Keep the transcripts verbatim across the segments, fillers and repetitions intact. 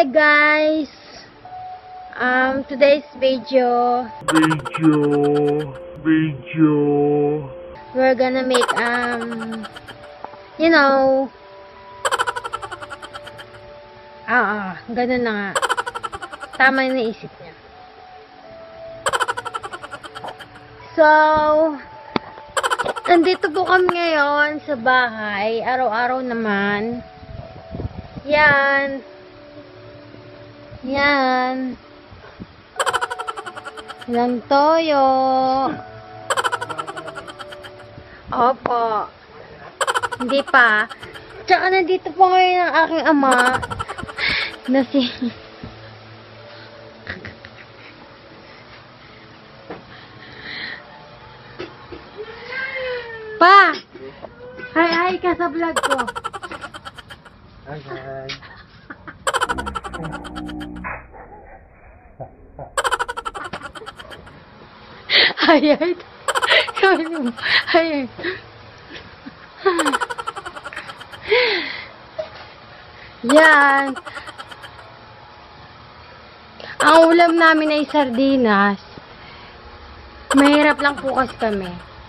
Hi guys! Um, today's video, Video, video. we're gonna make, um, you know, ah, ah, ganun na nga. Tama yung naisip niya. So, nandito po kami ngayon sa bahay. Araw-araw naman. Yan. Yan. Ilang toyo. Opo. Hindi pa. Tsaka nandito po ngayon ang aking ama. Na si... Pa! Hi, hi ka sa vlog ko. Hi, hi. Hi, hi. Sabi mo, hi, hi. Yan. Ang ulam namin ay sardinas. Mahirap lang po kasi kami.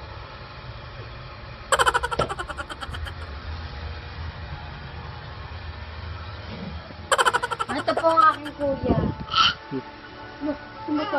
Ito po ang aking kuya. Ano po?